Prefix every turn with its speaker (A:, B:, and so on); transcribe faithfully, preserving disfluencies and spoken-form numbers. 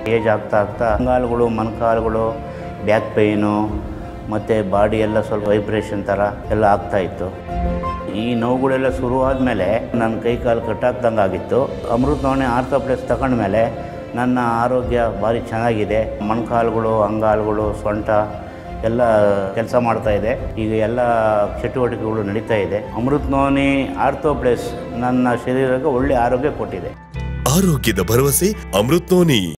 A: Age ಆಗ್ತಾ ಆಗ್ತಾ ಅಂಗಾಲುಗಳು ಮೊಣಕಾಲುಗಳು ಬ್ಯಾಕ್ ಪೇಯ್ನು ಮತ್ತು ಬಾಡಿ ಎಲ್ಲ ಸ್ವಲ್ಪ ವೈಬ್ರೇಷನ್ ಥರ ಎಲ್ಲ ಆಗ್ತಾಯಿತ್ತು. ಈ ನೋವುಗಳೆಲ್ಲ ಶುರುವಾದಮೇಲೆ ನನ್ನ ಕೈ ಕಾಲು ಕಟ್ಟಾಕ್ದಂಗೆ ಆಗಿತ್ತು. ಅಮೃತ್ ನೋವಣಿ ಆರ್ಥೋಪ್ಲೆಕ್ಸ್ ತಗೊಂಡ್ಮೇಲೆ ನನ್ನ ಆರೋಗ್ಯ ಭಾರಿ ಚೆನ್ನಾಗಿದೆ. ಮೊಣಕಾಲುಗಳು ಅಂಗಾಲುಗಳು ಸೊಂಟ ಎಲ್ಲ ಕೆಲಸ ಮಾಡ್ತಾಯಿದೆ. ಈಗ ಎಲ್ಲ ಚಟುವಟಿಕೆಗಳು ನಡೀತಾ ಇದೆ. ಅಮೃತ್ ನೋವಣಿ ಆರ್ಥೋಪ್ಲೆಕ್ಸ್ ನನ್ನ ಶರೀರಕ್ಕೆ ಒಳ್ಳೆ ಆರೋಗ್ಯ ಕೊಟ್ಟಿದೆ.
B: ಆರೋಗ್ಯದ ಭರವಸೆ ಅಮೃತ್ ನೋವಣಿ.